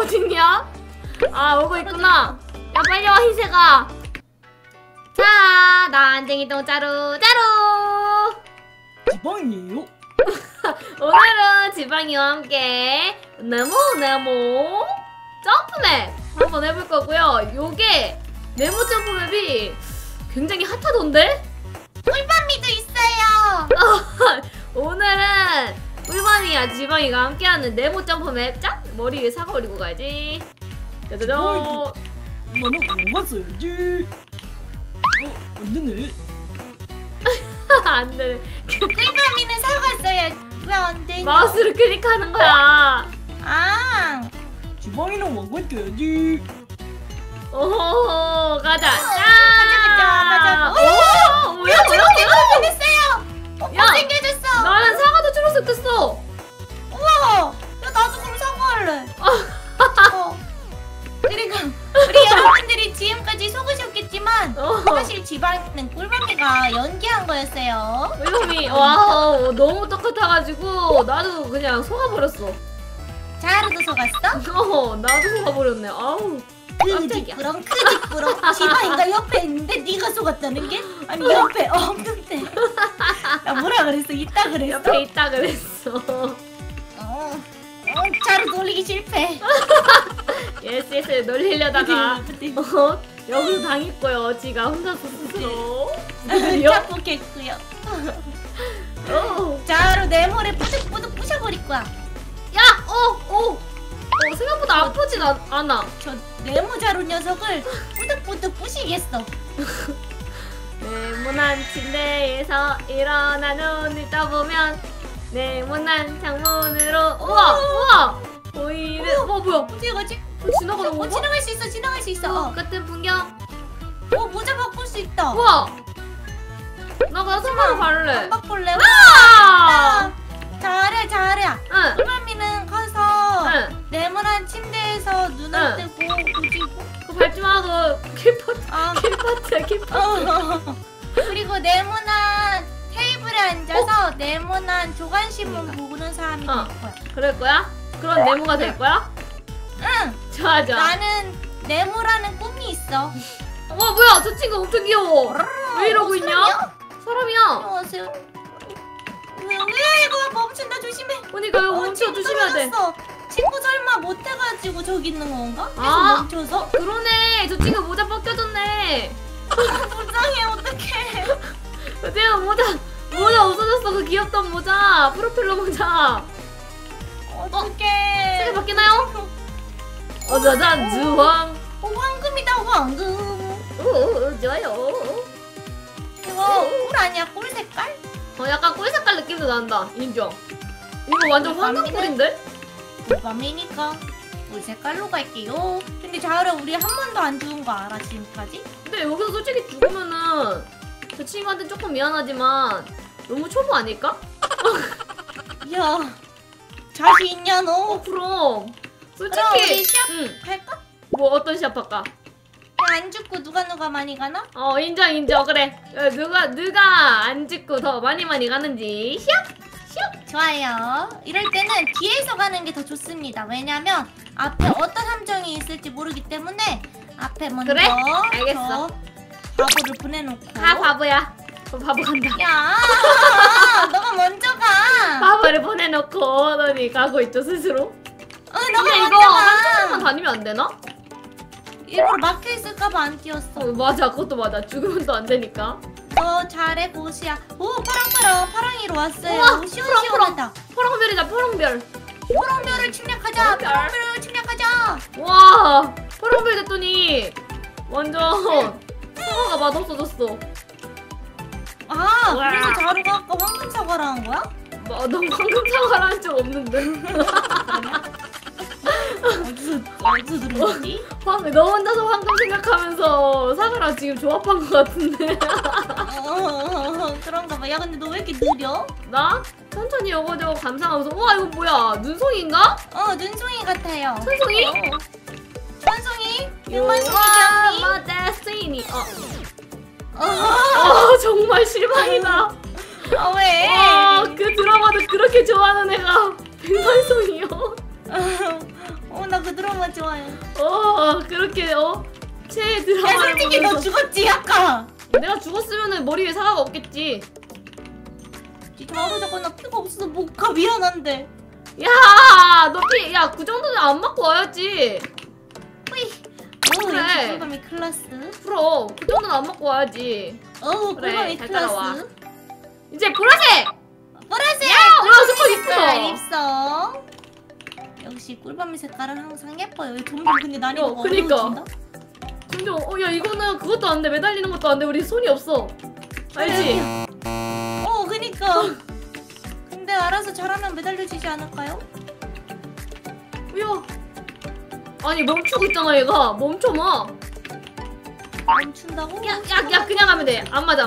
어딨냐? 아 오고 있구나. 야 빨리 와 희세가. 자 난쟁이똥 짜루 짜루. 지방이에요? 오늘은 지방이와 함께 네모 점프맵 한번 해볼 거고요. 요게 네모 점프맵이 굉장히 핫하던데? 꿀밤이도 있어요. 오늘은 꿀밤이와 지방이가 함께하는 네모 점프맵. 짝! 머리 위에 사과 올리고 가야지. 짜자잔. 나는 고갔어야지. 안 되네. 안 되네. 꿀밤이는 사과했어요. 왜 안 되냐? 마우스를 클릭하는 거야. 아, 지방이는 왕관 껴야지. 오호 가자. 가자. 오 뭐야 뭐야. 됐어요. 야, 생겨졌어. 나는 사과도 초록색 됐어. 우와. 야, 나도 그럼 사과할래. 그리고 우리 여러분들이 지금까지 속으셨겠지만 사실 지방은 꿀밤이가 연기한 거였어요. 꿀밤이 와 너무 똑같아가지고 나도 그냥 속아버렸어. 자루도 속았어? 나도 속아버렸네. 아우 깜짝이야. 크지꾸렁 지방이가 옆에 있는데 네가 속았다는 게? 아니 옆에 없는데. 나 뭐라 그랬어? 있다 그랬어? 옆에 있다 그랬어. 자루 돌리기 실패. 예스 놀리려다가 여기서 당했고요. 지가 혼자서 스스로. 자폭했고요. 자루 네모를 뿌득뿌득 부셔버릴 거야. 야! 생각보다 아프진 않아. 저 네모 자루 녀석을 뿌득뿌득 부시겠어. 네모난 침대에서 일어나 눈을 떠보면 네모난 창문으로 우와! 보이는 뭐야? 어떻게 가지? 지나가는 건가? 지나갈 수 있어. 같은 풍경. 모자 바꿀 수 있다. 우와! 나 가서만 갈래. 안 바꿀래? 와! 잘해. 응. 꿀밤이는 가서 응. 네모난 침대에서 눈을 응. 뜨고 보지고. 그거 밟지 마. 그거 킬파트야. 그리고 네모난 테이블에 앉아서 네모난 조간신문 보는 사람이 될 거야. 그럴 거야? 그런 네모가 될 거야? 응. 좋아. 나는 네모라는 꿈이 있어. 와 뭐야 저 친구 엄청 귀여워. 왜 이러고 있냐? 사람이야. 안녕하세요. 왜 이거 멈춘다 조심해. 그러니까 이거 멈춰 조심해야 돼. 떨어졌어. 친구 설마 못해가지고 저기 있는 건가? 계속 아. 멈춰서? 그러네. 저 친구 모자 벗겨졌네. 불쌍해 어떡해. 저 친구 모자 없어졌어. 그 귀엽던 모자. 프로펠러 모자. 어떡해. 색이 바뀌나요? 짜잔 주황. 황금이다 황금. 좋아요. 이거 꿀 아니야 꿀 색깔? 약간 꿀 색깔 느낌도 난다. 인정. 이거 완전 황금꿀인데? 꿀밤이니까 꿀 색깔로 갈게요. 근데 자우라 우리 한 번도 안 죽은 거 알아 지금까지? 근데 여기서 솔직히 죽으면은 저 친구한테 조금 미안하지만 너무 초보 아닐까? 야 자신 있냐 너? 그럼 솔직히 그럼 우리 시합 응. 할까? 뭐 어떤 시합 할까? 안 죽고 누가 많이 가나? 인정 그래. 누가 안 죽고 더 많이 가는지 시합. 좋아요. 이럴 때는 뒤에서 가는 게 더 좋습니다. 왜냐면 앞에 어떤 함정이 있을지 모르기 때문에 앞에 먼저 그래? 알겠어. 바보를 보내놓고. 바보야. 바보 간다. 야 너가 먼저 가. 바보를 보내놓고 너니 가고 있죠 스스로. 너가 근데 먼저 이거 가. 한 사람만 다니면 안 되나? 일부러 막혀있을까봐 안 뛰었어. 맞아 그것도 맞아. 죽으면 또 안 되니까. 너 잘해 고시야. 오 파랑이로 왔어요. 우와, 시원시원하다. 파랑별이다 파랑별. 파랑별을 침략하자. 파랑별. 파랑별을 침략하자. 와 파랑별 됐더니 완전 사과가 맛없어졌어. 아 우와. 그래서 자루가 아까 황금 사과를 한 거야? 너 황금 사과를 한 적 없는데. 어디서 들은 거지? 너 혼자서 황금 생각하면서 사과랑 지금 조합한 것 같은데. 그런가 봐. 야 근데 너 왜 이렇게 느려? 나 천천히 여거저거 감상하면서 우와 이거 뭐야 눈송이인가? 눈송이 같아요. 천송이? 천송이? You 눈만송이 are 언니? my destiny. 정말 실망이다. 왜? 그 드라마도 그렇게 좋아하는 애가 백만송이요. 나 그 드라마 이렇게 최애 야 드라마를 솔직히 너 보면서. 죽었지 아까. 내가 죽었으면은 머리 위에 사과가 없겠지. 바로 저거 나 피가 없어서 못 가. 미안한데. 야, 야, 그 정도는 안 맞고 와야지. 오 그래. 역시 꿀밤이 클라스. 그럼 그 정도는 안 맞고 와야지. 오 그래, 꿀밤이 잘 따라와. 클라스. 이제 보라색. 보라색! 와, 색깔 이쁘다. 입성. 역시 꿀밤이 색깔은 항상 예뻐요. 점점 근데 난이도가 그니까. 어려워진다. 점점 야, 이거는 그것도 안 돼. 매달리는 것도 안 돼. 우리 손이 없어. 알지? 그니까. 근데 알아서 잘하면 매달려지지 않을까요? 야. 아니, 멈추고 있잖아, 얘가. 멈춰마. 멈춘다고? 야, 그냥 하면 돼. 안 맞아.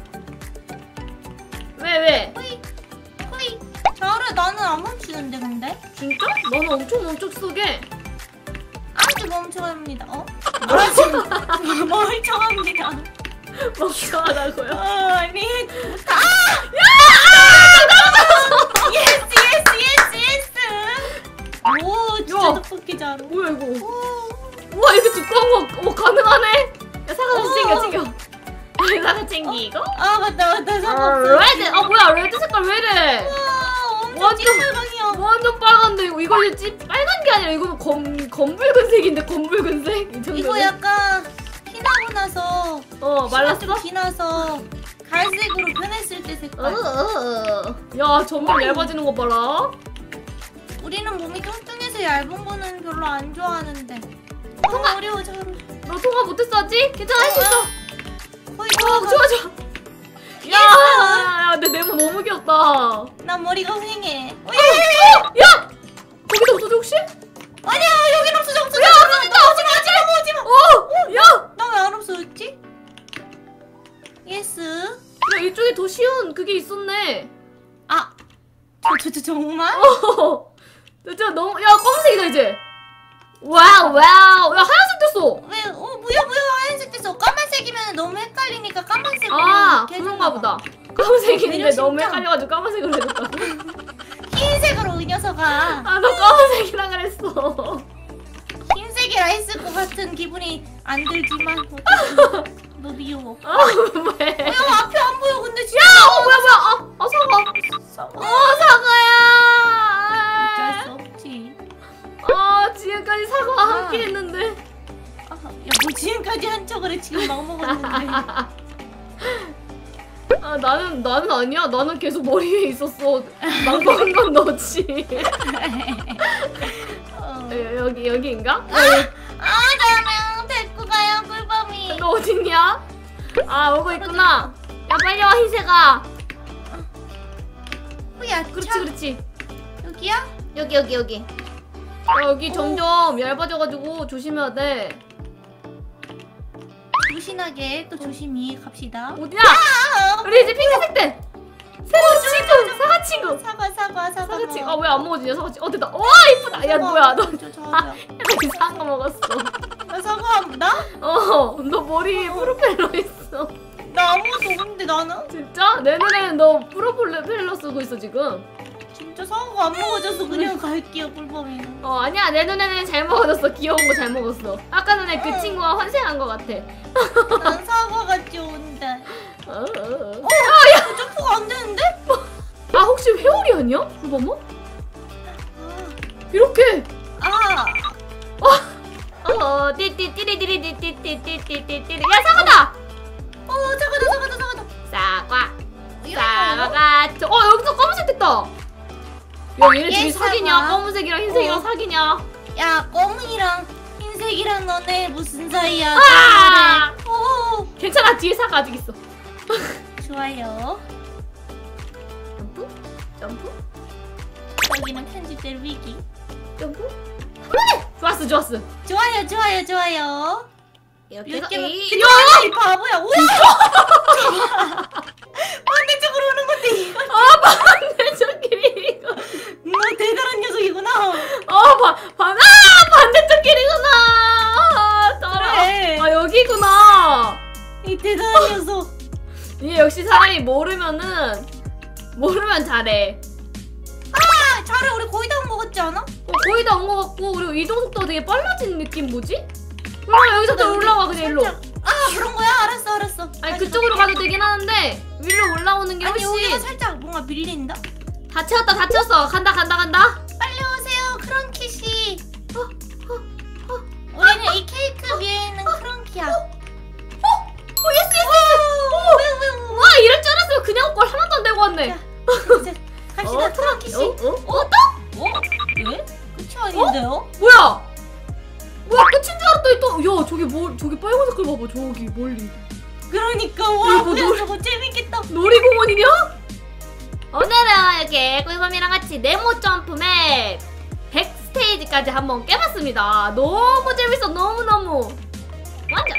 왜? 호이. 잘해. 나는 안 멈추는데 근데? 진짜? 너는 엄청 쏘게. 아주 멈춰갑니다. 아주 멀쩡합니다. 멍청하다고요? 아니. 예스. 오 진짜 야. 떡볶이 잘해. 뭐야, 이거? 오. 우와, 이렇게 두꺼운 거 가능하네? 야, 사과 다시 챙겨. 사과 챙기고. 아 맞다 상관없어. 레드! 뭐야, 레드 색깔 왜 이래? 엄청 완전- 찐빨강이야. 완전 빨간데, 이거 빨간 게 아니라 이거는 검붉은색인데, 검붉은색? 이 정도면? 이거 약간 피나고 나서 말랐어? 피나서 갈색으로 변했을 때 색깔. 야, 점점 얇아지는 거 봐라. 우리는 몸이 뚱뚱해서 얇은 거는 별로 안 좋아하는데. 어려워 잘. 너 통화 못했어, 아직? 괜찮아, 할 수 있어. 거의 좋아. 야, 내 네모 너무 귀엽다. 나 머리가 휑해. 야! 거기다 없어져, 혹시? 아니야 여긴 없어져. 야, 오지마! 야! 나 왜 안 없어졌지? 예스. 야, 이쪽에 더 쉬운 그게 있었네. 아. 저 정말? 진짜 너무, 야, 검은색이다, 이제. 와우. 야, 하얀색 됐어. 왜? 뭐야 하얀색 됐어. 까만색이면 너무 헷갈리니까 까만색으로 이렇게 그런가 해줬나 보다. 봐. 까만색인데 매력 너무 심장. 헷갈려가지고 까만색으로 해줬다. 흰색으로 이 녀석아. 너 까만색이라 그랬어. 흰색이라 했을 것 같은 기분이 안 들지만 어떡해. 너 미워. 왜? 앞이 안 보여 근데 진짜. 뭐야. 사과. 사과야. 어쩔 수 없지. 지금까지 사과 한 끼 했는데. 야, 뭐 지금까지 한 척을 해. 지금 막 먹었는데. 나는 아니야. 나는 계속 머리 위에 있었어. 막 먹은 건 너지. 여기인가? 나랑 데리고 가요 꿀밤이. 너 어딨냐? 오고 있구나. 야, 빨리 와, 흰색아. 뭐야? 그렇지. 여기야? 여기. 여기 점점 얇아져가지고 조심해야 돼. 조신하게 또 조심히 갑시다. 어디야? 우리 이제 핑크색 돼. 새로운 친구, 사과 친구. 사과 사과 친구. 왜 안 먹어지냐, 사과 친구. 됐다. 와, 이쁘다. 야, 뭐야, 너 이상한 거 먹었어. 나 사과 나? 너 머리 위에 프로펠러 있어. 나 아무것도 없는데 나는? 진짜? 내 눈에는 너 프로펠러 쓰고 있어 지금. 진짜 사과가 안 먹어져서 그냥 갈게요 꿀밤이. 아니야, 내 눈에는 잘 먹어졌어. 귀여운 거 잘 먹었어. 아까 전에 그 친구가 환생한 거 같아. 난 사과가 좋은데. 야, 점프가 안 되는데? 혹시 회오리 아니야? 봐봐. 이렇게. 띠띠띠리띠리띠띠띠띠띠띠띠띠. 야, 사과다. 사과다. 사과가 여기서 검은색 됐다. 야, 얘네 둘이 사귀냐? 사과. 검은색이랑 흰색이랑 사귀냐? 야 검은이랑 흰색이랑 너네 무슨 사이야? 오 괜찮아, 뒤에 사과 아직 있어. 좋아요. 점프. 여기는 편집될 위기. 점프. 그래. 좋았어. 좋아요. 이렇게 몇 개만. 야! 이 바보야. 우와. 반대쪽으로 오는 건데 이거. 반대쪽끼리 이거. 너 대단한 녀석이구나. 반대쪽끼리구나. 그래. 여기구나. 이 대단한 녀석. 이게 역시 사람이 모르면 잘해. 잘해. 우리 거의 다 온 거 같지 않아? 거의 다 온 것 같고, 그리고 이동 속도가 되게 빨라진 느낌 뭐지? 여기서 올라와 그냥 일로. 아 그런 거야? 알았어. 아니 다시 그쪽으로 갈게. 가도 되긴 하는데 위로 올라오는 게 아니 여기가 훨씬. 살짝 뭔가 밀린다. 다 채웠어. 간다. 빨리 오세요 크런키씨. 우리는 이 케이크 위에 있는 크런키야. 예스. 와 이럴 줄 알았으면 그냥 걸 하나도 안 들고 왔네. 자, 이제 갑시다 크런키씨. 또? 왜? 끝이 아닌데요? 뭐야 끝인 줄 알았더니 또. 야 저기 빨간 색깔 봐봐. 저기 멀리 그러니까 와 이거 뭐야 저거 재밌겠다. 놀이공원이냐? 오늘은 이렇게 꿀밤이랑 같이 네모 점프맵 100스테이지까지 한번 깨봤습니다. 너무 재밌어. 너무너무 완전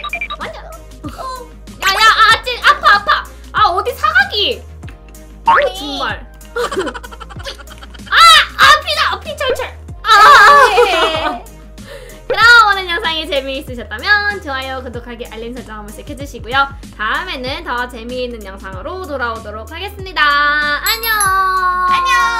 야야 아파 어디 사각이. 정말 피 철철. 그럼 오늘 영상이 재미있으셨다면 좋아요, 구독하기, 알림 설정 한 번씩 해주시고요. 다음에는 더 재미있는 영상으로 돌아오도록 하겠습니다. 안녕.